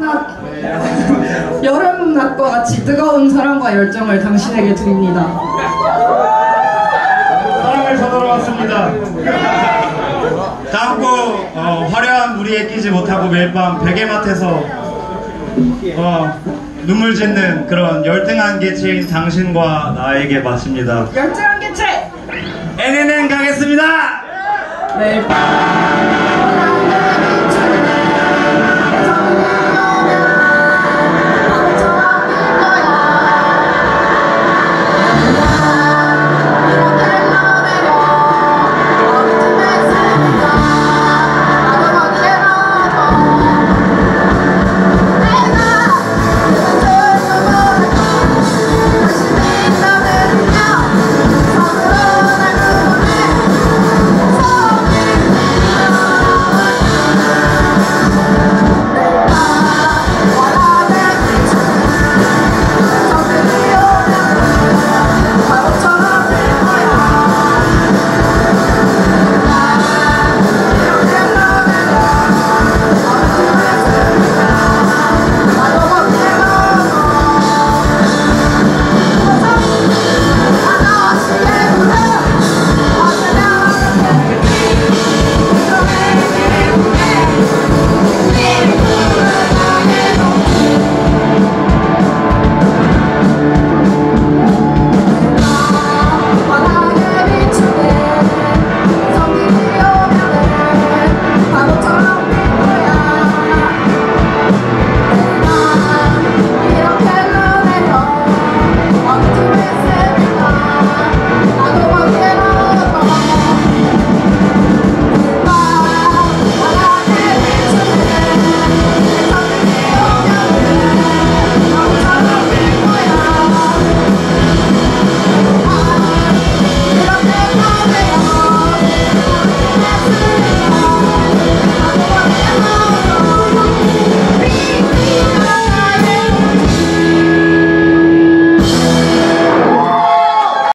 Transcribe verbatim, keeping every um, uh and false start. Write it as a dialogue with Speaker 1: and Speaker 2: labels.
Speaker 1: 여름낮 여름낮과 같이 뜨거운 사랑과 열정을 당신에게 드립니다.
Speaker 2: 사랑을 쳐들어왔습니다. 다음 곡 어, 화려한 무리에 끼지 못하고 매일 밤 베개맡에서 어, 눈물 짓는 그런 열등한 개체인 당신과 나에게 맞습니다.
Speaker 1: 열등한 개체!
Speaker 2: 엔엔엔 가겠습니다!
Speaker 1: 매일 밤